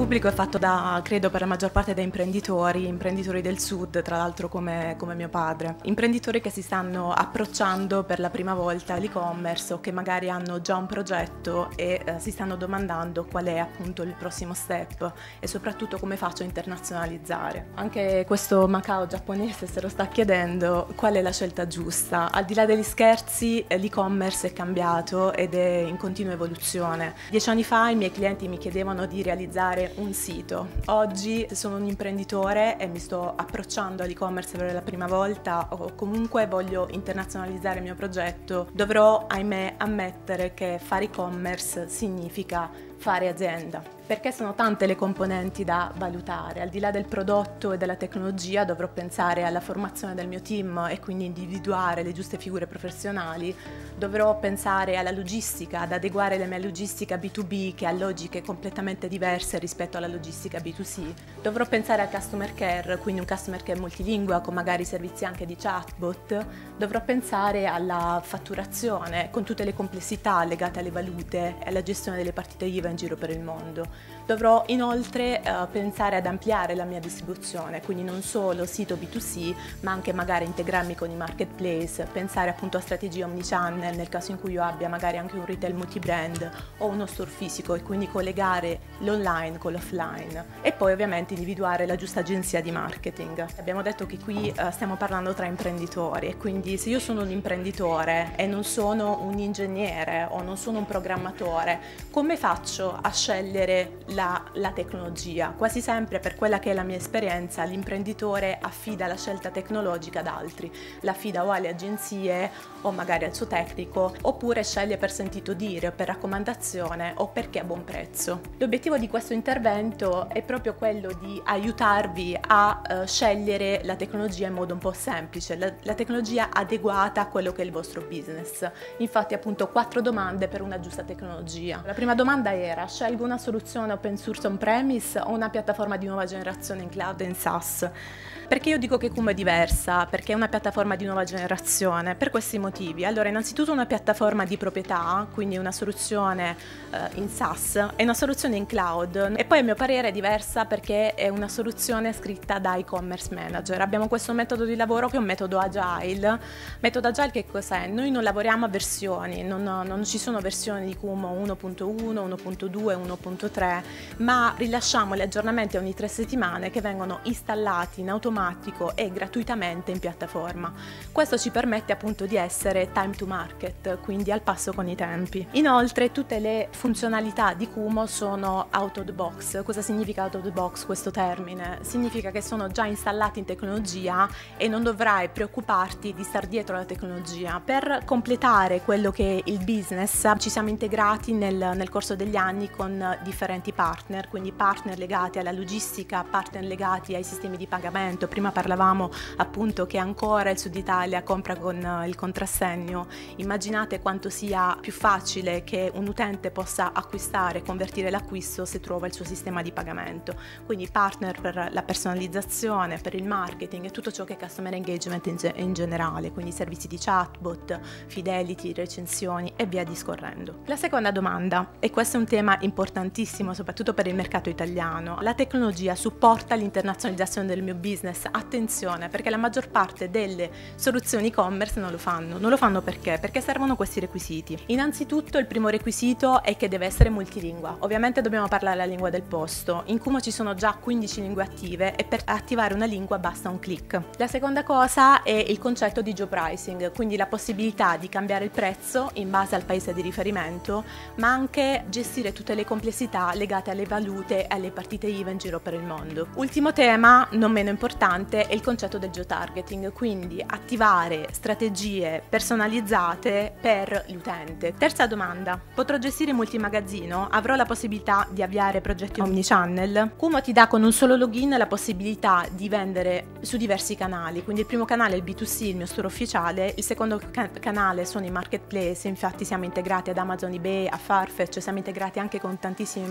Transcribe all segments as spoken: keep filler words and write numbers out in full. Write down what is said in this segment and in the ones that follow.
pubblico è fatto da, credo per la maggior parte da imprenditori, imprenditori del sud, tra l'altro come, come mio padre. Imprenditori che si stanno approcciando per la prima volta all'e-commerce o che magari hanno già un progetto e eh, si stanno domandando qual è appunto il prossimo step e soprattutto come faccio a internazionalizzare. Anche questo Macao giapponese se lo sta chiedendo qual è la scelta giusta. Al di là degli scherzi, l'e-commerce è cambiato ed è in continua evoluzione. Dieci anni fa i miei clienti mi chiedevano di realizzare un sito. Oggi, se sono un imprenditore e mi sto approcciando all'e-commerce per la prima volta o comunque voglio internazionalizzare il mio progetto, dovrò, ahimè, ammettere che fare e-commerce significa fare azienda, perché sono tante le componenti da valutare. Al di là del prodotto e della tecnologia dovrò pensare alla formazione del mio team e quindi individuare le giuste figure professionali, dovrò pensare alla logistica, ad adeguare la mia logistica B due B che ha logiche completamente diverse rispetto alla logistica B due C, dovrò pensare al customer care, quindi un customer care multilingua con magari servizi anche di chatbot, dovrò pensare alla fatturazione con tutte le complessità legate alle valute e alla gestione delle partite I V A in giro per il mondo. Dovrò inoltre eh, pensare ad ampliare la mia distribuzione, quindi non solo sito B due C, ma anche magari integrarmi con i marketplace, pensare appunto a strategie omnichannel nel caso in cui io abbia magari anche un retail multibrand o uno store fisico e quindi collegare l'online con l'offline e poi ovviamente individuare la giusta agenzia di marketing. Abbiamo detto che qui eh, stiamo parlando tra imprenditori e quindi se io sono un imprenditore e non sono un ingegnere o non sono un programmatore, come faccio a scegliere la, la tecnologia? Quasi sempre, per quella che è la mia esperienza, l'imprenditore affida la scelta tecnologica ad altri, l'affida o alle agenzie o magari al suo tecnico, oppure sceglie per sentito dire o per raccomandazione o perché a buon prezzo. L'obiettivo di questo intervento è proprio quello di aiutarvi a uh, scegliere la tecnologia in modo un po' semplice, la, la tecnologia adeguata a quello che è il vostro business. Infatti appunto quattro domande per una giusta tecnologia. La prima domanda era: scelgo una soluzione open source on-premise o una piattaforma di nuova generazione in cloud e in SaaS? Perché io dico che Kumo è diversa? Perché è una piattaforma di nuova generazione? Per questi motivi. Allora, innanzitutto una piattaforma di proprietà, quindi una soluzione eh, in SaaS, è una soluzione in cloud e poi a mio parere è diversa perché è una soluzione scritta da e-commerce manager. Abbiamo questo metodo di lavoro che è un metodo agile. Metodo agile che cos'è? Noi non lavoriamo a versioni, non, non ci sono versioni di Kumo uno punto uno, uno punto due, uno punto tre, ma rilasciamo gli aggiornamenti ogni tre settimane che vengono installati in automatico e gratuitamente in piattaforma. Questo ci permette appunto di essere time to market, quindi al passo con i tempi. Inoltre tutte le funzionalità di Kumo sono out of the box. Cosa significa out of the box questo termine? Significa che sono già installati in tecnologia e non dovrai preoccuparti di star dietro alla tecnologia. Per completare quello che è il business ci siamo integrati nel, nel corso degli anni con differenti partner, quindi partner legati alla logistica, partner legati ai sistemi di pagamento. Prima parlavamo appunto che ancora il Sud Italia compra con il contrassegno. Immaginate quanto sia più facile che un utente possa acquistare e convertire l'acquisto se trova il suo sistema di pagamento. Quindi partner per la personalizzazione, per il marketing e tutto ciò che è customer engagement in, ge- in generale, quindi servizi di chatbot, fidelity, recensioni e via discorrendo. La seconda domanda, e questo è un tema importantissimo soprattutto per il mercato italiano: la tecnologia supporta l'internazionalizzazione del mio business? Attenzione, perché la maggior parte delle soluzioni e-commerce non lo fanno. Non lo fanno perché? Perché servono questi requisiti. Innanzitutto il primo requisito è che deve essere multilingua. Ovviamente dobbiamo parlare la lingua del posto. In Kumo ci sono già quindici lingue attive e per attivare una lingua basta un click. La seconda cosa è il concetto di geopricing, quindi la possibilità di cambiare il prezzo in base al paese di riferimento, ma anche gestire tutte le complessità legate alle valute e alle partite I V A in giro per il mondo. Ultimo tema, non meno importante, è il concetto del geotargeting, quindi attivare strategie personalizzate per l'utente. Terza domanda: potrò gestire multimagazzino? Avrò la possibilità di avviare progetti omnichannel? Kumo ti dà con un solo login la possibilità di vendere su diversi canali, quindi il primo canale è il B due C, il mio store ufficiale, il secondo ca- canale sono i marketplace, infatti siamo integrati ad Amazon, eBay, a Farfetch, siamo integrati anche con tantissimi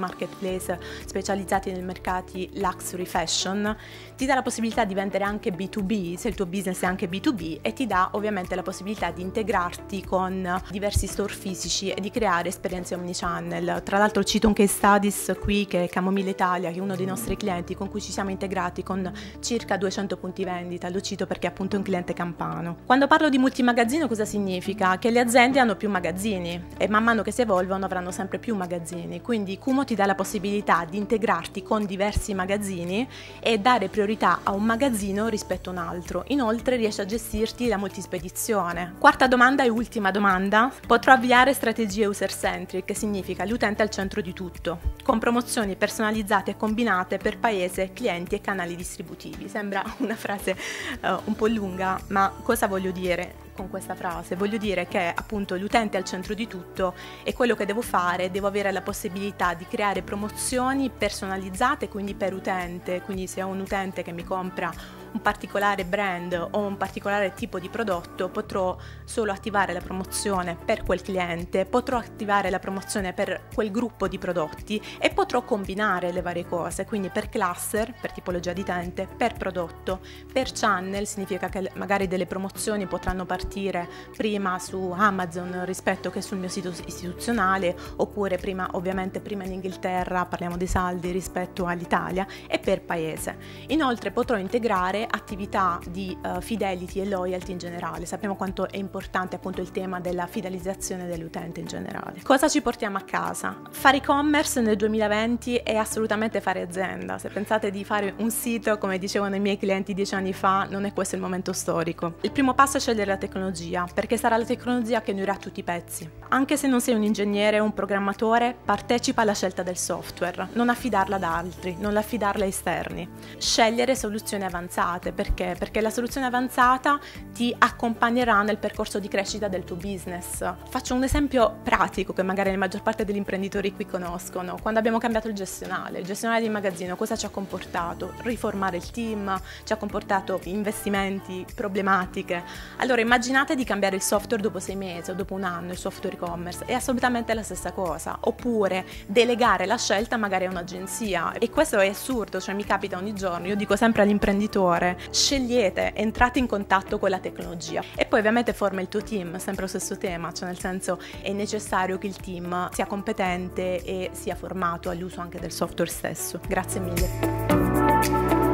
marketplace specializzati nei mercati luxury fashion, ti dà la possibilità di vendere anche B due B, se il tuo business è anche B due B, e ti dà ovviamente la possibilità di integrarti con diversi store fisici e di creare esperienze omnichannel. Tra l'altro cito un case studies qui che è Camomile Italia, che è uno dei nostri clienti con cui ci siamo integrati con circa duecento punti vendita. Lo cito perché appunto è un cliente campano. Quando parlo di multimagazzino cosa significa? Che le aziende hanno più magazzini e man mano che si evolvono avranno sempre più magazzini, quindi Kumo ti dà la possibilità di integrarti con diversi magazzini e dare priorità a un magazzino rispetto a un altro. Inoltre riesci a gestirti la multispedizione. Quarta domanda e ultima domanda: potrò avviare strategie user centric, che significa l'utente al centro di tutto, con promozioni personalizzate e combinate per paese, clienti e canali distributivi. Sembra una frase uh, un po' lunga, ma cosa voglio dire con questa frase? Voglio dire che appunto l'utente è al centro di tutto e quello che devo fare, devo avere la possibilità di creare promozioni personalizzate, quindi per utente, quindi se ho un utente che mi compra un particolare brand o un particolare tipo di prodotto, potrò solo attivare la promozione per quel cliente, potrò attivare la promozione per quel gruppo di prodotti e potrò combinare le varie cose, quindi per cluster, per tipologia di utente, per prodotto, per channel, significa che magari delle promozioni potranno partire prima su Amazon rispetto che sul mio sito istituzionale, oppure prima, ovviamente prima in Inghilterra, parliamo dei saldi rispetto all'Italia, e per paese. Inoltre potrò integrare attività di uh, fidelity e loyalty in generale. Sappiamo quanto è importante appunto il tema della fidelizzazione dell'utente in generale. Cosa ci portiamo a casa? Fare e-commerce nel duemilaventi è assolutamente fare azienda. Se pensate di fare un sito, come dicevano i miei clienti dieci anni fa, non è questo il momento storico. Il primo passo è scegliere la tecnologia, perché sarà la tecnologia che unirà tutti i pezzi. Anche se non sei un ingegnere o un programmatore, partecipa alla scelta del software, non affidarla ad altri, non affidarla a esterni. Scegliere soluzioni avanzate. Perché? Perché la soluzione avanzata ti accompagnerà nel percorso di crescita del tuo business. Faccio un esempio pratico che magari la maggior parte degli imprenditori qui conoscono. Quando abbiamo cambiato il gestionale, il gestionale di magazzino cosa ci ha comportato? Riformare il team, ci ha comportato investimenti, problematiche. Allora immaginate di cambiare il software dopo sei mesi o dopo un anno, il software e-commerce, è assolutamente la stessa cosa. Oppure delegare la scelta magari a un'agenzia, e questo è assurdo, cioè mi capita ogni giorno. Io dico sempre all'imprenditore: scegliete, entrate in contatto con la tecnologia, e poi ovviamente forma il tuo team, sempre lo stesso tema, cioè nel senso è necessario che il team sia competente e sia formato all'uso anche del software stesso. Grazie mille.